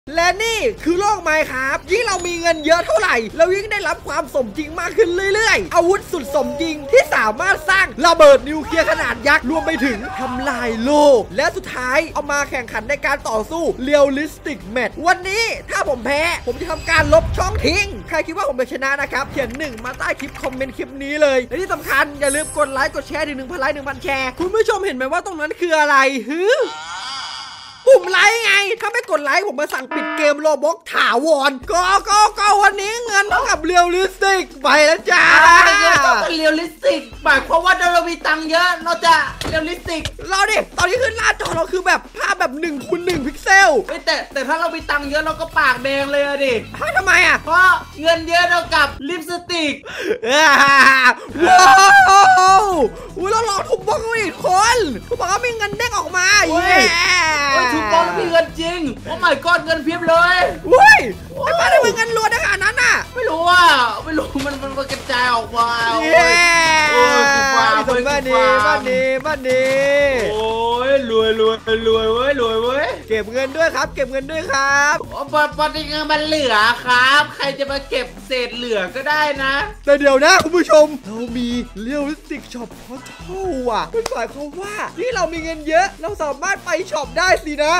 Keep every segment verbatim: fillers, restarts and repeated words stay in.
และนี่คือโลกไมค์ครับยิ่งเรามีเงินเยอะเท่าไหร่เรายิ่งได้รับความสมจริงมากขึ้นเรื่อยๆอาวุธสุดสมจริงที่สามารถสร้างระเบิดนิวเคลียร์ขนาดยักษ์รวมไปถึงทำลายโลกและสุดท้ายเอามาแข่งขันในการต่อสู้เรียลลิสติกแมทวันนี้ถ้าผมแพ้ผมจะทำการลบช่องทิ้งใครคิดว่าผมจะชนะนะครับเขียนหนึ่งมาใต้คลิปคอมเมนต์คลิปนี้เลยและที่สำคัญอย่าลืมกดไลค์กดแชร์ถึงหนึ่งพันไลค์หนึ่งพันแชร์คุณผู้ชมเห็นไหมว่าตรงนั้นคืออะไรฮึปุ่มไลค์ไงถ้าไม่กดไลค์ผมมาสั่งปิดเกมโลบ็อกถาวรก็ก็ก็วันนี้เงินเท่ากับเรียลลิสติกไปแล้วจ้าเงินต้องเป็นเรียลลิสติกหมายความว่าเรามีตังค์เยอะเราจะเรียลลิสติกเราดิตอนนี้ขึ้นหน้าจอเราคือแบบภาพแบบหนึ่งคูณหนึ่งพิกเซลแต่แต่ถ้าเรามีตังค์เยอะเราก็ปากแดงเลยอะดิทำไมอะเพราะเงินเยอะเท่ากับลิปสติกว้าวเราลองทุบบล็อกกันอีกคนทุบบล็อกก็มีเงินเด้งออกมาเย้ทุบบล็อกมีเงินจริงโอ้ my god เงินเพียบเลยเฮ้ยไอ้บ้านได้เงินล้วนขนาดนั้นน่ะไม่รู้ว่าไม่รู้มันมันกระจายออกมาเย้บ้านนี้บ้านนี้บ้านนี้โอ้ยรวยรวยรวยเว้ยรวยเว้ยเก็บเงินด้วยครับเก็บเงินด้วยครับปอปอติเงินมันเหลือครับใครจะมาเก็บเศษเหลือก็ได้นะแต่เดี๋ยวนะคุณผู้ชมเรามีเรียลลิสติกช็อปพอเท่าอ่ะมันหมายความว่าที่เรามีเงินเยอะเราสามารถไปช็อปได้สินะ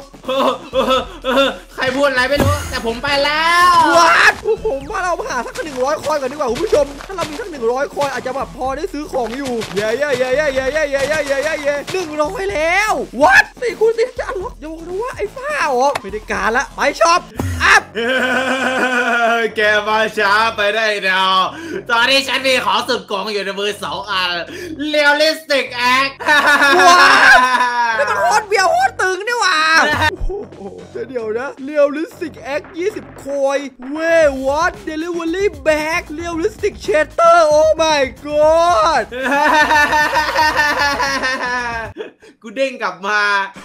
ใครพูดอะไรไม่รู้แต่ผมไปแล้ววัดผมว่าเราหาสักหนึ่งร้อยคอยก่อนดีกว่าคุณผู้ชมถ้าเรามีสักหนึ่งร้อยคอยอาจจะแบบพอได้ซื้อของอยู่เย้เย้เย้เย้เย้เย้เย้เย้เย้เย้เย้หนึ่งร้อยแล้ววัดสี่คูณสี่จะล็อกอย่าบอกนะว่าไอ้ฝ้าเหรอไม่ได้การละไปช็อปอัพแกมาช้าไปได้เนาะตอนนี้ฉันมีของสุดโกงอยู่ในมือสองอันเรียลลิสติกแอคว้านี่มันโคตรเบียวโคตรตึงนี่หว่าโอ้โหเดี๋ยวนะเรียลลิสติกแอคยี่สิบคอยเว้ยวัดเดลิเวอรี่แบ็กเรียลลิสติกเชสเตอร์โอ้ my god กูเด้งกลับมา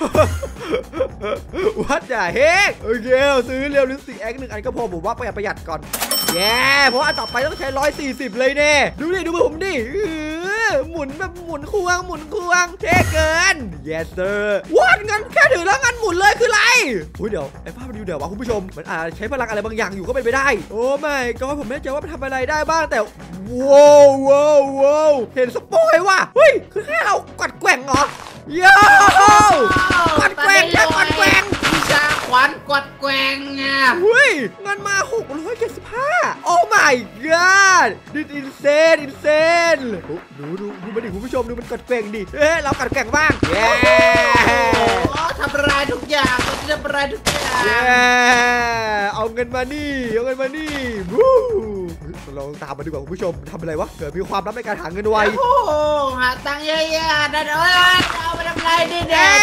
วัดจ่าเฮกโอเคเราซื้อเรียลลิสติกแอคหนึ่งอันก็พอผมว่าประหยัดประหยัดก่อนแย่เพราะอันต่อไปต้องใช้ร้อยสี่สิบเลยเน่ดูดิดูมือผมดิหมุนแบบหมุนควงหมุนควงเท่เกิน yes sir วัดงั้นแค่ถือแล้วงั้นหมุนเลยคืออะไรอุ้ยเดี๋ยวไอ้ภาพมันอยู่เดี๋ยววะคุณผู้ชมมันอาจใช้พลังอะไรบางอย่างอยู่ก็เป็นไปได้โอ้ไม่ก็ผมไม่แน่ใจว่ามันทำอะไรได้บ้างแต่ว้าวว้าวว้าวเห็นสปอยว่ะเฮ้ยคือแค่เรากัดแกว่งเหรอโย่กัดแกว่งแค่กัดแกว่งชาขวัญกัดแกว่งอ่ะเฮ้ยเงินมาหกร้อยเจ็ดสิบห้าโอ้ my god ดิอินเซนอินเซนดูดูดูมันดิคุณผู้ชมดูมันกัดแกว่งดิเอ๊ะเรากัดแกว่งบ้างเย้ทำลายทุกอย่างทำลายทุกอย่างเย้เอาเงินมานี่เอาเงินมานี่วู้ลองตามมาดีกว่าคุณผู้ชมทำอะไรวะเกิดมีความลับในการหาเงินไวโอ้หาตังค์เยอะๆนะเอ้ยเอาไปทำไรดิเด็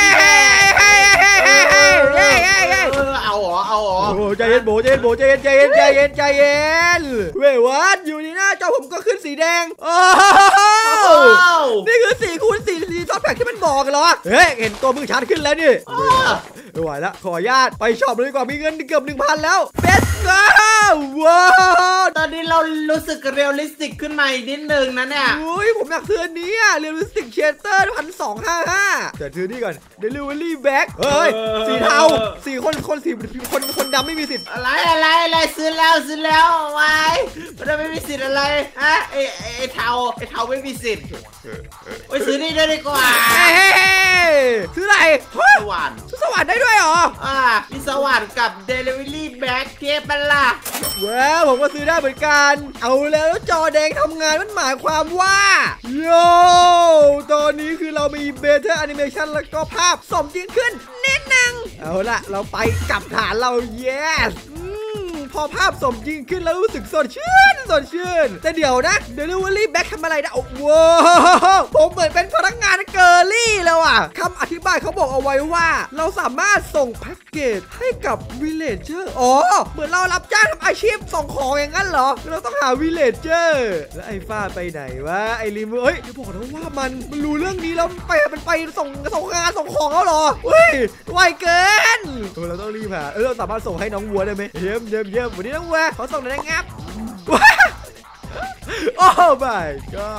เอาหรอเอาหรอโอ้ใจเย็นโบใจเย็นโบใจเย็นใจเย็นใจเย็นใจเย็นเว้ยวัดอยู่นี่หน้าจอผมก็ขึ้นสีแดงโอ้นี่คือสี่คูณสี่สีซอฟแพ็กที่มันบอกกันเหรอเฮ้ยเห็นตัวมือชัดขึ้นแล้วนี่ไม่ไหวแล้วขออนุญาตไปช็อปเลยดีกว่ามีเงินเกือบหนึ่งพันแล้วเบสก้าว้าวตอนนี้เรารู้สึกเรียลลิสติกขึ้นมาอีกนิดนึงนะเนี่ยอุ้ยผมอยากซื้ออันนี้อะเรียลลิสติกเชสเตอร์พันสองห้าห้าแต่ซื้อนี่ก่อนเดลิเวอรี่แบ็คเฮ้ยสีเทาสีคนคนสีคนคนดำไม่มีสิทธิ์อะไรอะไรอะไรซื้อแล้วซื้อแล้วไว้มันไม่มีสิทธิ์อะไรฮะไอไอเทาไอเทาไม่มีสิทธิ์ไปซื้อนี่ได้ดีกว่าซื้ออะไรสวรรค์ซื้อสวรรค์ได้ด้วยเหรออ่ามีสวรรค์กับเดลิเวอรี่แบ็คเทปมันล่ะว้าวผมก็ซื้อได้เหมือนกันเอาแล้วจอแดงทำงานมันหมายความว่าโย่ตอนนี้คือเรามีเบเตอร์แอนิเมชันแล้วก็ภาพสมจริงขึ้นนิดนึงเอาละเราไปกลับฐานเรา yesพอภาพสมจริงขึ้นแล้วรู้สึกสดชื่นสดชื่นแต่เดี๋ยวนะ Delivery Back ทำอะไรนะโอ้โหผมเหมือนเป็นพนักงานเกอร์ลี่แล้วอ่ะคำอธิบายเขาบอกเอาไว้ว่าเราสามารถส่งแพ็กเกจให้กับ Villager อ๋อเหมือนเรารับจ้างทำอาชีพส่งของอย่างนั้นเหรอเราต้องหา Villager แล้วไอ้ฟ้าไปไหนวะไอ้ลิมเอ้ยจะบอกนะว่ามันมันรู้เรื่องนี้แล้วไปมันไปส่งส่งงานส่งของแล้วเหรอเฮ้ยไวเกินเราต้องรีบหาเออเราสามารถส่งให้น้องวัวได้ไหมเยี่ยมเยี่ยมเยี่ยมวันนี้น้องวัวเขาส่งในงับโอ้ my god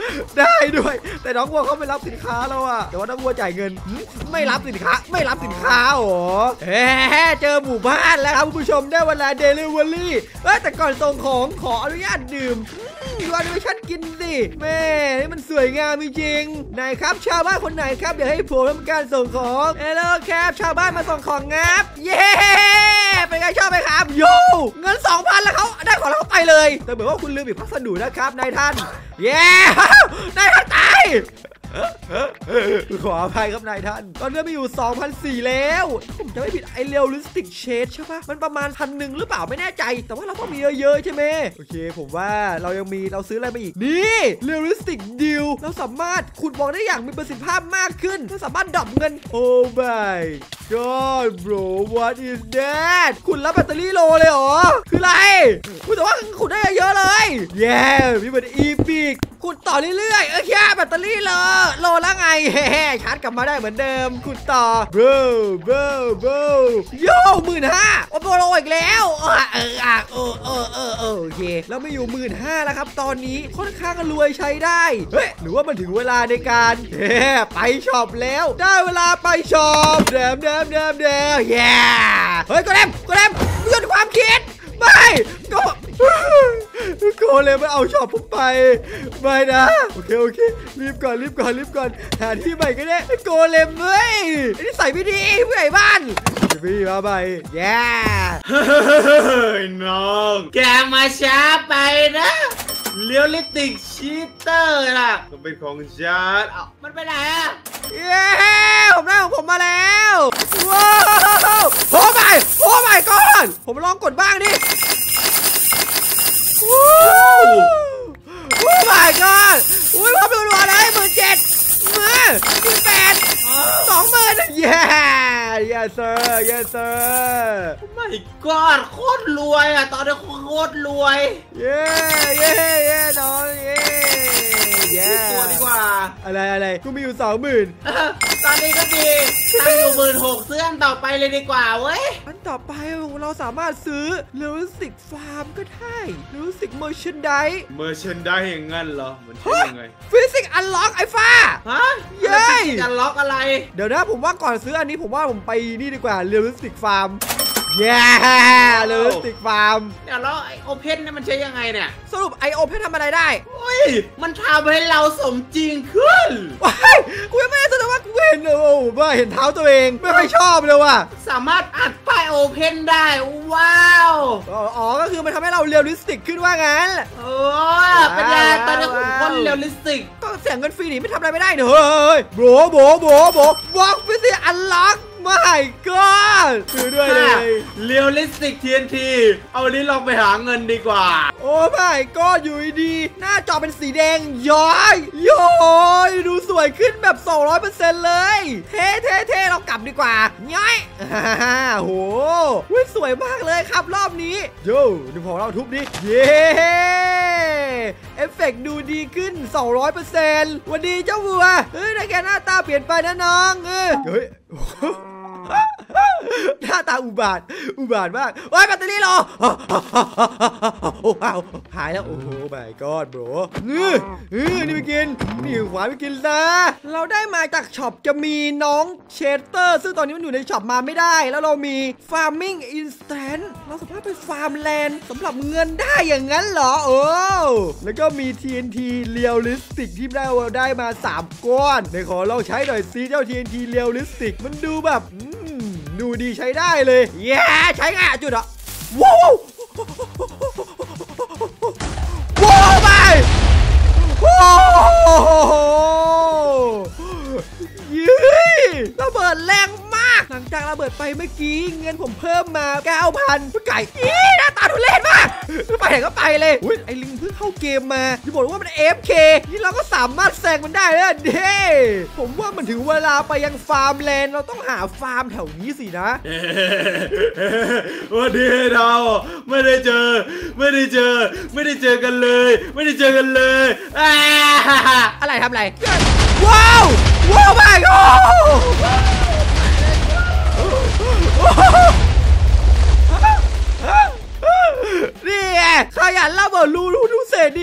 ได้ด้วยแต่น้องวัวเขาไม่รับสินค้าแล้วอะแต่ว่าน้องวัวจ่ายเงินไม่รับสินค้าไม่รับสินค้าหรอเฮ้เจอหมู่บ้านแล้วครับคุณผู้ชมได้เวลาเดลิเวอรี่เอ้แต่ก่อนส่งของขออนุญาตดื่มดูอนิเมชั่นกินสิแม่นี่มันสวยงามจริงๆไหนครับชาวบ้านคนไหนครับเดี๋ยวให้ผมทำการส่งของเฮลโลครับชาวบ้านมาส่งของงับเย้เป็นไงชอบไหมครับโย่เงิน สองพัน แล้วเขาได้ของแล้วเขาไปเลยแต่เหมือนว่าคุณลืมอีกพัสดุนะครับนายท่านเย้นายท่านตายขออภัยครับนายท่านตอนนี้มีอยู่ สองพันสี่ร้อย แล้วผมจะไม่ผิดไอเรียลลิสติกเชดใช่ปะมันประมาณพันหนึ่งหรือเปล่าไม่แน่ใจแต่ว่าเราต้องมีเยอะๆใช่ไหมโอเคผมว่าเรายังมีเราซื้ออะไรมาอีกนี่เรียลลิสติกดิลเราสามารถขุดบล็อกได้อย่างมีประสิทธิภาพมากขึ้นเราสามารถดรอปเงินโอ้ my god bro what is that ขุดแล้วแบตเตอรี่โลเลยเหรอคืออะไรคุณแต่ว่าขุดได้เยอะเลยเย้มีเหมือนอีพิกขุดต่อเรื่อยๆเออแค่แบตเตอรี่เลยโลแล้วไงเฮ้ชาร์จกลับมาได้เหมือนเดิมขุดต่อ bro bro bro โย่หมื่นห้าโอ้โหโลอีกแล้วเออเออเออเออเออเออโอเคแล้วไม่อยู่หมื่นห้าแล้วครับตอนนี้ค่อนข้างรวยใช้ได้เฮ้ยหรือว่ามันถึงเวลาในการเฮ้ไปช็อปแล้วได้เวลาไปช็อปเดิมเดิมเดิมเดิมเย้เฮ้ยก็เล่มก็เล่มหยุดความคิดไม่ก็โกเลมไม่เอาช็อปผมไปไม่นะโอเคโอเครีบก่อนรีบก่อนรีบก่อนหาที่ใหม่ก็ได้โกเลมเฮ้ยนี่ใส่ไม่ดีผู้ใหญ่บ้านพี่มาใหม่แย่เฮ้ยน้องแกมาช้าไปนะเรียลลิติกชีเตอร์ล่ะก็เป็นของฉันเอ้ามันไปไหนอะเย้ผมได้ของผมมาแล้วว้าวโอ้ไม่โอ้ไม่ก่อนผมลองกดบ้างดิโอ้ my god อุ้ยผมดูรัวเลยหมื่นเจ็ดมือหมื่นแปดสองหมื่นเย้ yes sir yes sir ไม่กอดโคตรรวยอ่ะตอนนี้โคตรรวยเย้เย้เย้น้องเย้เย้ตัวดีกว่าอะไรอะไรกูมีอยู่สองหมื่นตอนนี้ก็ดีตั้งอยู่หมื่นหกซื้ออันต่อไปเลยดีกว่าเว้ยอันต่อไปเราสามารถซื้อเลิวสิกฟาร์มก็ได้เลิวสิกเมอร์ชันไดเมอร์ชันไดอย่างงั้นเหรอมันใช่ยังไงฟิสิกอันล็อกไอ้ฟ้าฮะเย้อันล็อกอะไรเดี๋ยวนะผมว่าก่อนซื้ออันนี้ผมว่าผมไปนี่ดีกว่าเลิวสิกฟาร์มเย้เลิวสิกฟาร์มเดี๋ยวแล้วไอโอเพนเนี่ยมันใช้ยังไงเนี่ยสรุปไอโอเพนทำอะไรได้อุ้ยมันทำให้เราสมจริงขึ้นว้ายกูยังไม่ได้แสดงว่ากูเห็นโอ้ว่าเห็นเท้าตัวเองไม่ค่อยชอบเลยว่ะสามารถอัดป้ายโอเพนได้ว้าวอ๋อก็คือมันทำให้เราเรียลลิสติกขึ้นว่างั้นเออเป็นไงตอนนี้ผมคนเรียลลิสติกก็เสียเงินฟรีนี่ไม่ทำอะไรไม่ได้เนอะเฮ้ยโบโบโบโบบล็อกฟิสิกอันล็อกไม่ก็ซื้อด้วยเลยเรียลลิสติก ที เอ็น ที เอาวันนี้ลองไปหาเงินดีกว่าโอ้ไม่ก็อยู่ดีหน้าจอเป็นสีแดงย้อยย้อยดูสวยขึ้นแบบ สองร้อยเปอร์เซ็นต์ เลยเท่เท่เท่เรากลับดีกว่าย้อยโหสวยมากเลยครับรอบนี้โย่ดูของเราทุบดิเย้เอฟเฟกต์ดูดีขึ้น สองร้อยเปอร์เซ็นต์ วันดีเจ้าวัวเฮ้ยแกหน้าตาเปลี่ยนไปนะน้องเฮ้ยหน้าตาอุบาทอุบาทมากโอ้ยแบตเตอรี่รอโอ้ว้าวหายแล้วโอ้โหmy god bro นี่นี่ไปกินนี่ขวาไปกินซะเราได้มาจากช็อปจะมีน้องเชสเตอร์ซึ่งตอนนี้มันอยู่ในช็อปมาไม่ได้แล้วเรามี farming instant เราสามารถไปฟาร์มแลนด์สำหรับเงินได้อย่างนั้นเหรอโอ้แล้วก็มี ที เอ็น ที realistic ที่ได้เราได้มาสามก้อนในขอลองใช้หน่อยซิเจ้า ที เอ็น ที realistic มันดูแบบดูดีใช้ได้เลยเย้ใช้ง่ายจุดอ่ะว้าวว้าวไปว้าวยี่ระเบิดแรงมากหลังจากระเบิดไปเมื่อกี้เงินผมเพิ่มมา เก้าพัน ไก่อีหน้าตาทุเรศมากไปไหนก็ไปเลยอุ้ยไอ้ลิงเพิ่งเข้าเกมมาที่บอกว่ามัน เอฟ เค นี่เราก็สามารถแซงมันได้แล้วเด้ผมว่ามันถึงเวลาไปยังฟาร์มแลนด์เราต้องหาฟาร์มแถวนี้สินะวันนี้เราไม่ได้เจอไม่ได้เจอไม่ได้เจอกันเลยไม่ได้เจอกันเลยอะไรทำอะไรว้าวว้าวไปโอ้นี่ไงขยันระเบิดรูรูดูเศษดิ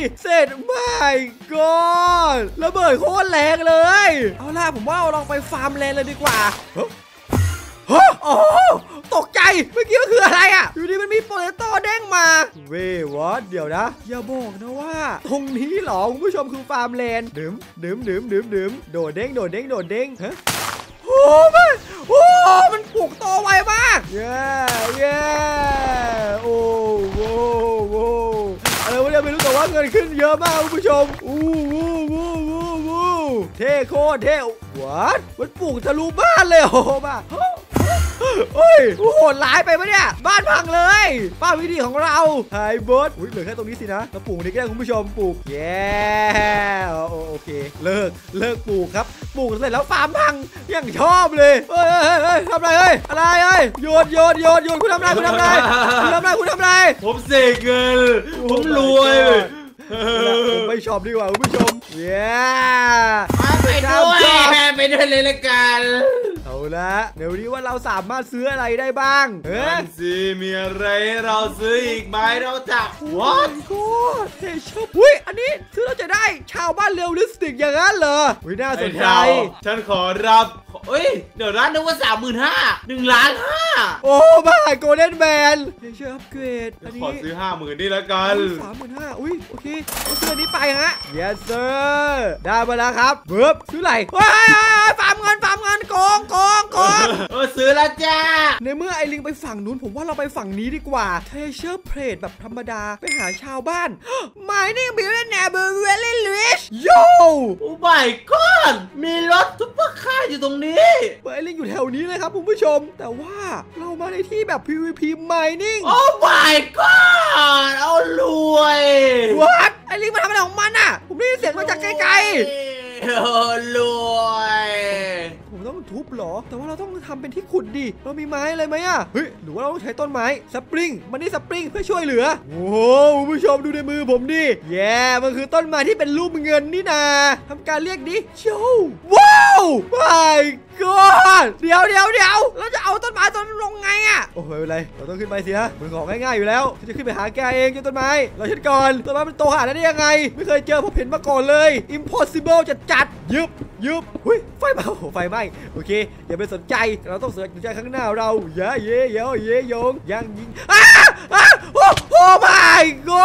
เสร็จไม่ก็ระเบิดโคตรแรงเลยเอาล่ะผมว่าเราลองไปฟาร์มแลนด์เลยดีกว่าฮะโอ้ตกใจเมื่อกี้มันคืออะไรอ่ะอยู่ดีมันมีโปเตโต้เด้งมาเว้ยวอดเดี๋ยวนะอย่าบอกนะว่าตรงนี้หรอคุณผู้ชมคือฟาร์มแลนด์ดื่มดื่มดื่มดื่มดื่มโดดเด้งโดดเด้งโดดเด้งฮะโอ้มันโอ้มันปลูกโตไวมากเย้เย้โอ้โหโอ้อะไรวะเนี่ยไม่รู้แต่ว่าเงินขึ้นเยอะมากคุณผู้ชมอู้วู้วู้วู้วู้เท่โคตรเท่วัดมันปลูกทะลุบ้านเลยโอ้บ้าโอ้ยโหดร้ายไปปะเนี่ยบ้านพังเลยป้าวิธีของเราไฮบอสอุ้ยเหลือแค่ตรงนี้สินะเราปลูกนี่ก็ได้คุณผู้ชมปลูกแย่โอเคเลิกเลิกปลูกครับปลูกเสร็จแล้วฟาร์มพังยังชอบเลยเฮ้ยเฮ้ยทำอะไรเฮ้ยอะไรเฮ้ยโยนโยนโยนโยนคุณทำอะไรคุณทำอะไรคุณทำอะไรคุณทำอะไรผมเสกเงินผมรวยผมไม่ชอบดีกว่าคุณผู้ชมเย้ไปด้วยไปด้วยเลยละกันเอาละเดี๋ยวนี้ว่าเราสามารถซื้ออะไรได้บ้างเฮ้ยสิมีอะไรเราซื้ออีกไหมเราจับว้าวโคตรเท่ชอบอุ้ยอันนี้ซื้อเราจะได้ชาวบ้านเรียลลิสติกอย่างนั้นเหรออุ้ยน่าสนใจฉันขอรับเอ้ยเดี๋ยวร้านนึกว่าสามหมื่นห้าหนึ่งล้านห้าโอ้บ้าโกลเด้นแมนเฮ้ยเชื่ออัปเกรดอันนี้ขอซื้อห้าหมื่นนี่แล้วกันสามหมื่นห้าอุ้ยโอเคเอาซื้อนี้ไปฮะ yes sir ได้มาแล้วครับเบิบซื้ออะไรเฮ้ยฟาร์มเงินฟาร์มเงินโกงโกงโกงเออซื้อแล้วจ้าในเมื่อไอ้ลิงไปฝั่งนู้นผมว่าเราไปฝั่งนี้ดีกว่าเทเชอร์เพลทแบบธรรมดาไปหาชาวบ้านไม่นี่บิลเลนแนเบอร์เวลลี่ลิชโย่โอ้ my god มีรถซุปเปอร์คาร์อยู่ตรงนี้ไอ้ลิงอยู่แถวนี้เลยครับคุณผู้ชมแต่ว่าเรามาในที่แบบ พี วี พี mining โอ้ my god เอารวย what ไอ้ลิงมาทำอะไรของมันอ่ะผมได้ยินเสียงมาจากไกลๆโอ้รวยผมต้องทุบหรอแต่ว่าเราต้องทำเป็นที่ขุดดิเรามีไม้อะไรไหมอ่ะเฮ้ยหรือว่าเราต้องใช้ต้นไม้สปริงมันนี่สปริงเพื่อช่วยเหลือโอ้โหคุณผู้ชมดูในมือผมดิแย่มันคือต้นไม้ที่เป็นรูปเงินนี่นาทำการเรียกดิโชว์ว้าวไม่ก็เดี๋ยวเดี๋ยวเดี๋ยวเราจะเอาต้นไม้ต้นลงไงอ่ะโอ้โหไม่เป็นไรเราต้องขึ้นไปสินะมันของง่ายๆอยู่แล้วฉันจะขึ้นไปหาแกเองเจ้าต้นไม้เราฉันก่อนต้นไม้มันโตขนาดนั้นได้ยังไงไม่เคยเจอพบเห็นมาก่อนเลย impossible จะจัดยึบยึบหุ้ยไฟไหม้โอ้ไฟไหม้โอเคอย่าไปสนใจเราต้องสนใจข้างหน้าเราเย่เย่เย่เย่ยงยังยิงอ้าอ้าโอ้โอ้ my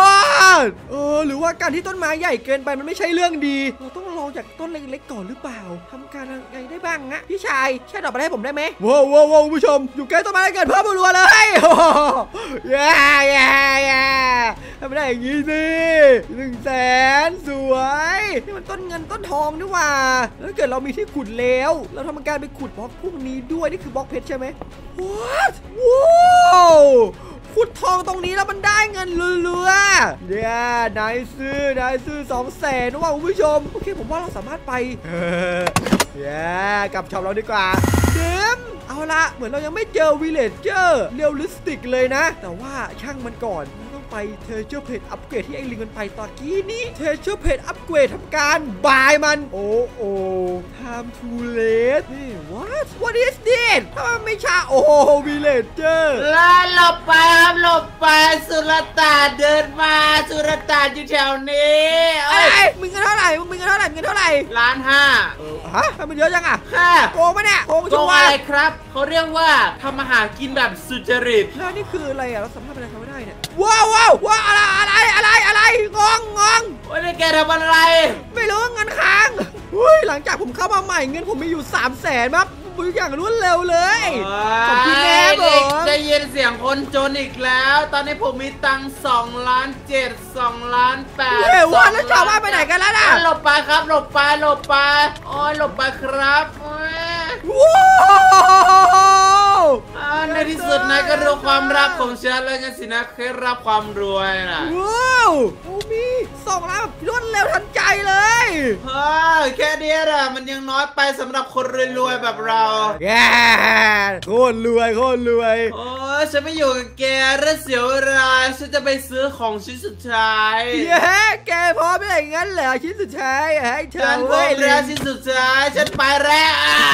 god เออหรือว่าการที่ต้นไม้ใหญ่เกินไปมันไม่ใช่เรื่องดีเราต้องลองจากต้นเล็กๆก่อนหรือเปล่าทำการอะไรได้บ้างนะพี่ชายแช่ดอกไม้ให้ผมได้ไหมว้าวว้าวผู้ชมอยู่ใกล้ต้นไม้เกินเพิ่มรัวเลยเย่เย่เย่ทำได้อย่างนี้สิหนึ่งแสนสวยนี่มันต้นเงินต้นทองนี่ว่าแล้วเกิดเรามีที่ขุดแล้วเราทำการไปขุดบล็อกพวกนี้ด้วยนี่คือบล็อกเพชรใช่ไหม What ว้าวขุดทองตรงนี้แล้วมันได้เงินเรื่อยๆเนี่ยนายซื้อนายซื้อสองแสนว่าคุณผู้ชมโอเคผมว่าเราสามารถไปเนี่ยกลับช็อปเราดีกว่าเดิมเอาละเหมือนเรายังไม่เจอวิลเลจเจอร์เรียลลิสติกเลยนะแต่ว่าช่างมันก่อนไปเทเชอร์เพจอัปเกรดที่ไอ้ลิงมันไปตอนกี้นี้เทเชอร์เพจอัปเกรดทำการบายมันโอ้โอ้ time too late นี่ what what is this ถ้ามันไม่ช้าโอ้วิลเลจเจอร์แล้วหลบไปครับหลบไปสุรตาเดินมาสุรตาอยู่แถวนี้ไอ้มึงเงินเท่าไหร่มึงเงินเท่าไหร่มึงเงินเท่าไหร่ล้านห้าฮะมันเยอะจังอ่ะค่ะโกงไหมเนี่ยโกงชัวร์อะไรครับเขาเรียกว่าทำอาหารกินแบบสุจริตแล้วนี่คืออะไรอ่ะเราสามารถเป็นอะไรทำไม่ได้เนี่ยว้าวว้าวว้าวอะไรอะไรอะไรอะไรงงงงโอ้ยแกทำอะไรไม่รู้เงินค้างอุ้ยหลังจากผมเข้ามาใหม่เงินผมมีอยู่สามแสนครับทุกอย่างรวดเร็วเลยขอบคุณแม่ผมได้ยินเสียงคนจนอีกแล้วตอนนี้ผมมีตังค์สองล้านเจ็ดสองล้านแปดเฮ้ยวันแล้วชาวบ้านไปไหนกันแล้วนะหลบไปครับหลบไปหลบไปโอ้ยหลบไปครับว้าวในที่สุดนายก็รู้ความรักของฉันแล้วกันสินะเคยรับความรวยนะว้าวโอ้มีสองล้านรวดเร็วทันใจเลยเฮ้ยแค่นี้อะมันยังน้อยไปสำหรับคนรวยๆแบบเราแย่โคตรรวยโคตรรวยโอ้ฉันไม่อยู่กับแกแล้วเสียเวลาฉันจะไปซื้อของชิ้นสุดท้ายแย่แกพร้อมอะไรงั้นเหรอชิ้นสุดท้ายให้เธอฉันพร้อมแล้วชิ้นสุดท้ายฉันไปแล้ว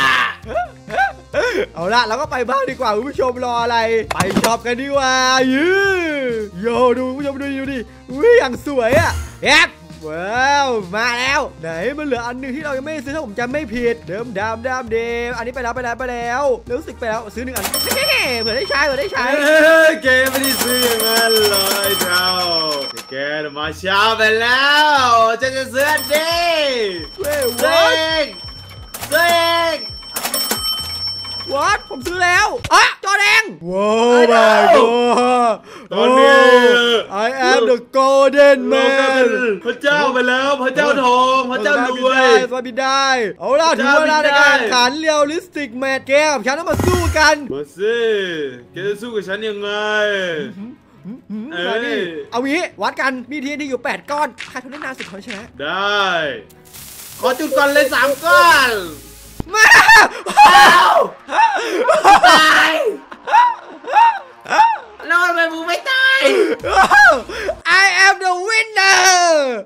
เอาละเราก็ไปบ้านดีกว่าคุณผู้ชมรออะไรไปช็อปกันดีกว่ายืโยดูคุณผู้ชมดูดูดิวิ่งอย่างสวยอ่ะแอบว้าวมาแล้วไหนมันเหลืออันหนึงที่เรายังไม่ได้ซื้อถ้าผมจำไม่ผิดเดิมดามดามเดมอันนี้ไปแล้วไปแล้วไปแล้วรู้สึกไปแล้วซื้อหนึ่งอันเผื่อได้ใช้เผื่อได้ใช้เฮ้ยแกไม่ได้ซื้ออย่างนั้นเลยเจ้าแกมาช้าไปแล้วจะจะซื้อดิเว้ยซื้อวัดเองซื้อเองวัดผมซื้อแล้วอ่ะจอแดงว้าว my god ตอนนี้ I am the golden เรากลายเป็ man นพระเจ้าไปแล้วพระเจ้าทองพระเจ้ารวยสวัสดีได้เอาล่ะถึงเวลาในการแข่งขันเรียลลิสติกแมทเกมฉันต้องมาสู้กันมาสิแกจะสู้กับฉันยังไง เอ้ยมาดิเอางี้วัดกันมีทีนที่อยู่แปดก้อนใครทำได้นานสุดคนชนะได้ ขอจุดก่อนเลยสามก้อนมาตายแล้วทำไมมึงไม่ตาย I am the winner